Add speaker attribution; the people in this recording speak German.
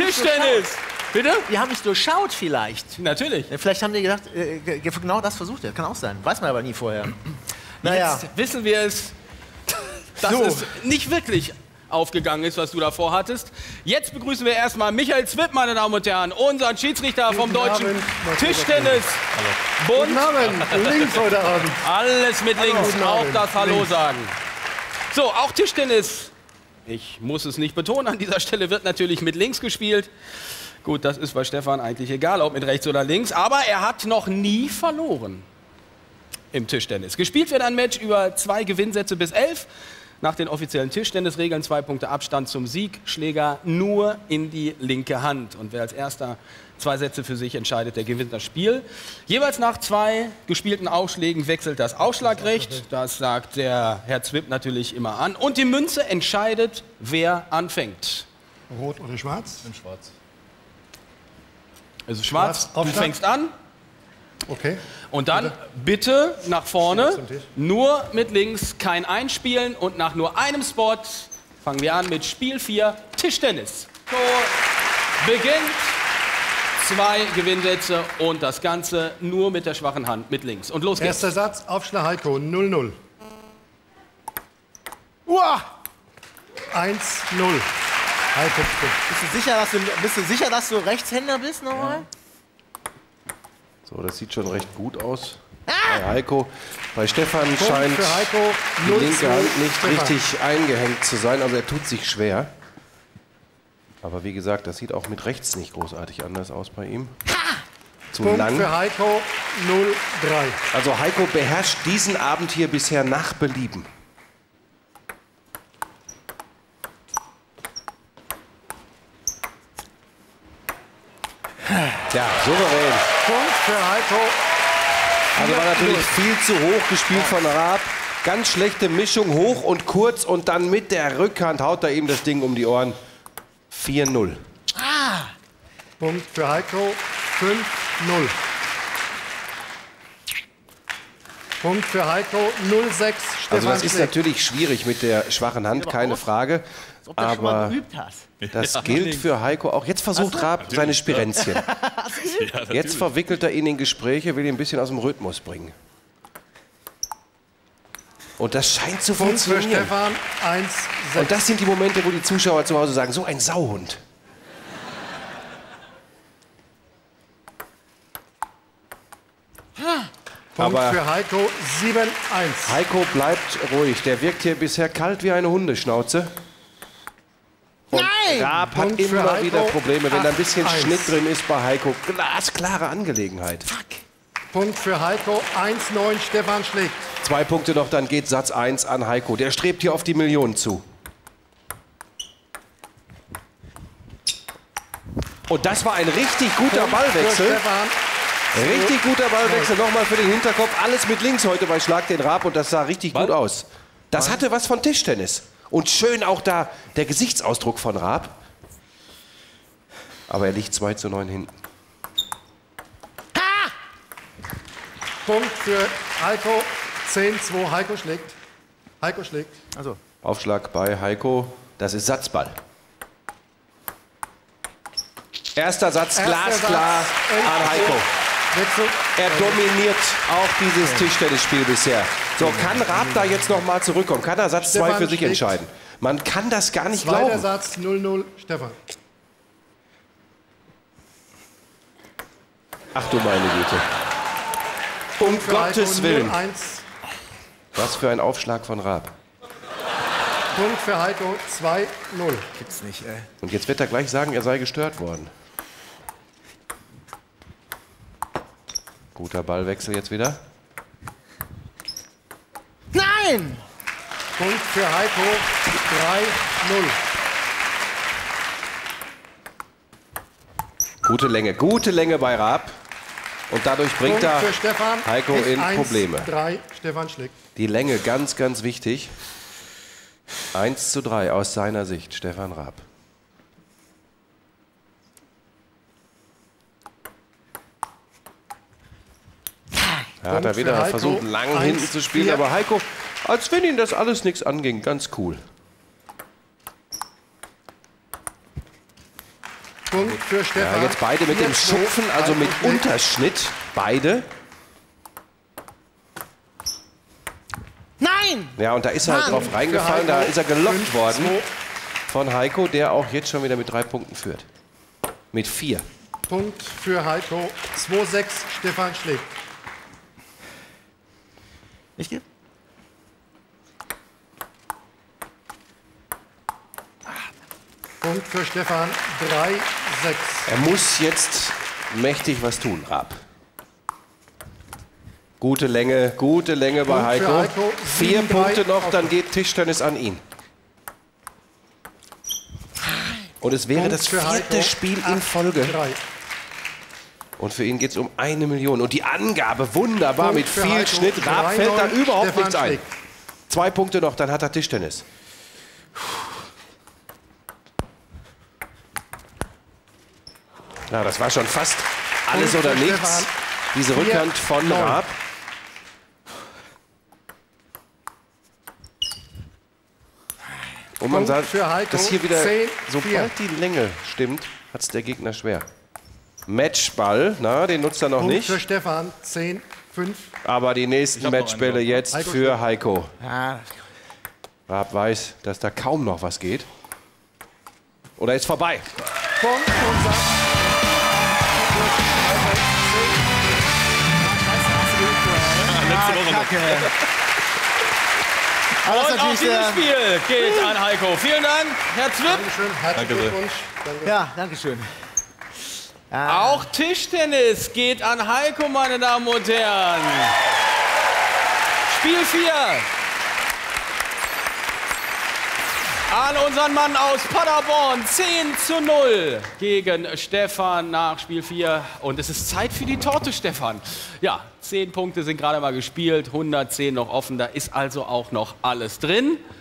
Speaker 1: Tischtennis. Bitte?
Speaker 2: Die haben mich durchschaut vielleicht.
Speaker 1: Natürlich.
Speaker 2: Vielleicht haben die gedacht, genau das versucht er. Kann auch sein. Weiß man aber nie vorher. Naja.
Speaker 1: Jetzt wissen wir es, dass es nicht wirklich aufgegangen ist, was du davor hattest. Jetzt begrüßen wir erstmal Michael Zwipp, meine Damen und Herren, unseren Schiedsrichter vom Deutschen Tischtennisbund.
Speaker 3: Guten Abend, links heute Abend.
Speaker 1: Alles mit links, auch das Hallo sagen. So, auch Tischtennis. Ich muss es nicht betonen, an dieser Stelle wird natürlich mit links gespielt. Gut, das ist bei Stefan eigentlich egal, ob mit rechts oder links. Aber er hat noch nie verloren im Tischtennis. Gespielt wird ein Match über 2 Gewinnsätze bis 11. Nach den offiziellen Tischtennisregeln 2 Punkte Abstand zum Sieg. Schläger nur in die linke Hand. Und wer als erster 2 Sätze für sich entscheidet, der gewinnt das Spiel. Jeweils nach 2 gespielten Aufschlägen wechselt das Ausschlagrecht. Das sagt der Herr Zwipp natürlich immer an. Und die Münze entscheidet, wer anfängt.
Speaker 3: Rot oder schwarz?
Speaker 4: In schwarz.
Speaker 1: Also schwarz, du fängst an.
Speaker 3: Okay.
Speaker 1: Und dann bitte nach vorne, nur mit links, kein Einspielen. Und nach nur einem Spot fangen wir an mit Spiel 4, Tischtennis. So beginnt, 2 Gewinnsätze und das Ganze nur mit der schwachen Hand, mit links. Und los geht's.
Speaker 3: Erster Satz, Aufschlag Heiko, 0-0. 1-0. Heiko spricht.
Speaker 2: Bist du sicher, dass du Rechtshänder bist nochmal?
Speaker 4: So, das sieht schon recht gut aus. Bei Heiko. Bei Stefan scheint
Speaker 3: für Heiko,
Speaker 4: die
Speaker 3: 0
Speaker 4: linke
Speaker 3: zu
Speaker 4: Hand nicht
Speaker 3: Stefan.
Speaker 4: richtig eingehängt zu sein. Also er tut sich schwer. Aber wie gesagt, das sieht auch mit rechts nicht großartig anders aus bei ihm. Zu
Speaker 3: Punkt
Speaker 4: lang.
Speaker 3: für Heiko, 0-3.
Speaker 4: Also Heiko beherrscht diesen Abend hier bisher nach Belieben. Ja, souverän.
Speaker 3: Punkt für Heiko.
Speaker 4: Also war natürlich viel zu hoch gespielt von Raab. Ganz schlechte Mischung, hoch und kurz und dann mit der Rückhand haut er ihm das Ding um die Ohren. 4-0.
Speaker 3: Punkt für Heiko, 5-0. Punkt für Heiko, 0-6. Stefan
Speaker 4: Also das ist
Speaker 3: schlägt.
Speaker 4: natürlich schwierig mit der schwachen Hand, keine Frage.
Speaker 2: Als ob du schon mal
Speaker 4: Aber
Speaker 2: geübt hast.
Speaker 4: das gilt für Heiko auch. Jetzt versucht Raab seine Spirenzchen. Jetzt verwickelt er ihn in Gespräche, will ihn ein bisschen aus dem Rhythmus bringen. Und das scheint zu
Speaker 3: Punkt für
Speaker 4: funktionieren.
Speaker 3: Stefan, 1-6.
Speaker 4: Und das sind die Momente, wo die Zuschauer zu Hause sagen, so ein Sauhund.
Speaker 3: Punkt
Speaker 4: Aber
Speaker 3: für Heiko, 7-1.
Speaker 4: Heiko bleibt ruhig. Der wirkt hier bisher kalt wie eine Hundeschnauze. Und Raab hat
Speaker 3: Punkt für
Speaker 4: immer
Speaker 3: Heiko,
Speaker 4: wieder Probleme, wenn da ein bisschen
Speaker 3: 8-1.
Speaker 4: Schnitt drin ist bei Heiko. Glasklare Angelegenheit.
Speaker 3: Punkt für Heiko, 1-9. Stefan schlägt.
Speaker 4: 2 Punkte noch, dann geht Satz 1 an Heiko. Der strebt hier auf die Millionen zu. Und das war ein richtig guter
Speaker 3: Für
Speaker 4: Ballwechsel.
Speaker 3: Stefan.
Speaker 4: Richtig guter Ballwechsel. Nochmal für den Hinterkopf. Alles mit links heute bei Schlag den Raab. Und das sah richtig gut aus. Das hatte was von Tischtennis. Und schön auch da der Gesichtsausdruck von Raab. Aber er liegt 2:9 hinten.
Speaker 3: Punkt für Heiko, 10-2. Heiko schlägt. Heiko schlägt.
Speaker 2: Also,
Speaker 4: Aufschlag bei Heiko. Das ist Satzball. Erster Satz glasklar an Heiko.
Speaker 3: Wechsel.
Speaker 4: Er dominiert auch dieses Tischtennisspiel bisher. So, kann Raab da jetzt noch mal zurückkommen? Kann er Satz 2
Speaker 3: Stefan
Speaker 4: für sich
Speaker 3: schlägt.
Speaker 4: entscheiden? Man kann das gar nicht
Speaker 3: Zweiter
Speaker 4: glauben.
Speaker 3: Satz, 0-0. Stefan.
Speaker 4: Ach du meine Güte. Um
Speaker 3: Für
Speaker 4: Gottes
Speaker 3: Heiko,
Speaker 4: Willen.
Speaker 3: 0-1.
Speaker 4: Was für ein Aufschlag von Raab.
Speaker 3: Punkt für Heiko, 2-0.
Speaker 2: gibt's nicht, ey.
Speaker 4: Und jetzt wird er gleich sagen, er sei gestört worden. Guter Ballwechsel jetzt wieder.
Speaker 2: Nein!
Speaker 3: Punkt für Heiko, 3-0.
Speaker 4: Gute Länge bei Raab. Und dadurch bringt
Speaker 3: Punkt
Speaker 4: er
Speaker 3: für Stefan.
Speaker 4: Heiko in Probleme.
Speaker 3: 1-3. Stefan schlägt.
Speaker 4: Die Länge ganz, ganz wichtig. 1:3 aus seiner Sicht, Stefan Raab. Da hat er
Speaker 3: für
Speaker 4: wieder
Speaker 3: Heiko.
Speaker 4: versucht, lang
Speaker 3: 1:4.
Speaker 4: hinten zu spielen, aber Heiko, als wenn ihn das alles nichts anging, ganz cool.
Speaker 3: Punkt für Stefan.
Speaker 4: Ja, jetzt beide mit dem
Speaker 3: 4-2.
Speaker 4: Schupfen, also mit
Speaker 3: Heiko schlägt.
Speaker 4: Unterschnitt. Beide.
Speaker 2: Nein!
Speaker 4: Ja, und da ist er halt drauf reingefallen. Da ist er gelockt worden von Heiko, der auch jetzt schon wieder mit 3 Punkten führt. Mit 4.
Speaker 3: Punkt für Heiko. 2-6. Stefan schlägt.
Speaker 2: Ich gebe.
Speaker 3: Punkt für Stefan. 3-6.
Speaker 4: Er muss jetzt mächtig was tun, Raab. Gute Länge bei
Speaker 3: Punkt für
Speaker 4: Heiko.
Speaker 3: Heiko.
Speaker 4: 4
Speaker 3: 7-3
Speaker 4: Punkte noch,
Speaker 3: offen.
Speaker 4: dann geht Tischtennis an ihn. Und es wäre
Speaker 3: Punkt
Speaker 4: das
Speaker 3: für
Speaker 4: 4.
Speaker 3: Heiko.
Speaker 4: Spiel in Folge.
Speaker 3: 8-3.
Speaker 4: Und für ihn geht es um 1 Million. Und die Angabe wunderbar
Speaker 3: Punkt
Speaker 4: mit
Speaker 3: für
Speaker 4: viel
Speaker 3: Heiko.
Speaker 4: Schnitt. Raab fällt da
Speaker 3: 3-9.
Speaker 4: überhaupt
Speaker 3: Stefan
Speaker 4: nichts ein.
Speaker 3: schlägt.
Speaker 4: 2 Punkte noch, dann hat er Tischtennis. Na, das war schon fast alles
Speaker 3: Punkt
Speaker 4: oder
Speaker 3: für
Speaker 4: nichts.
Speaker 3: Stefan.
Speaker 4: Diese
Speaker 3: 4,
Speaker 4: Rückhand von
Speaker 3: 9.
Speaker 4: Raab. Und man
Speaker 3: Punkt
Speaker 4: sagt,
Speaker 3: für Heiko.
Speaker 4: dass hier wieder,
Speaker 3: 10,
Speaker 4: sobald die Länge stimmt, hat es der Gegner schwer. Matchball, na, den nutzt er noch
Speaker 3: Punkt
Speaker 4: nicht.
Speaker 3: für Stefan. 10-5.
Speaker 4: Aber die nächsten Matchbälle jetzt
Speaker 3: Heiko
Speaker 4: für Heiko.
Speaker 2: Ja,
Speaker 4: Raab weiß, dass da kaum noch was geht. Oder ist vorbei.
Speaker 3: Punkt und sagt.
Speaker 2: Kacke. Aber das ist
Speaker 1: Und auch
Speaker 2: natürlich
Speaker 1: dieses
Speaker 2: sehr,
Speaker 1: Spiel geht an Heiko. Vielen Dank, Herr Zwipp.
Speaker 3: Dankeschön. Herzlichen Glückwunsch. Danke.
Speaker 2: ja, danke schön.
Speaker 1: Auch Tischtennis geht an Heiko, meine Damen und Herren. Spiel 4. An unseren Mann aus Paderborn. 10:0 gegen Stefan nach Spiel 4. Und es ist Zeit für die Torte, Stefan. Ja, 10 Punkte sind gerade mal gespielt, 110 noch offen. Da ist also auch noch alles drin.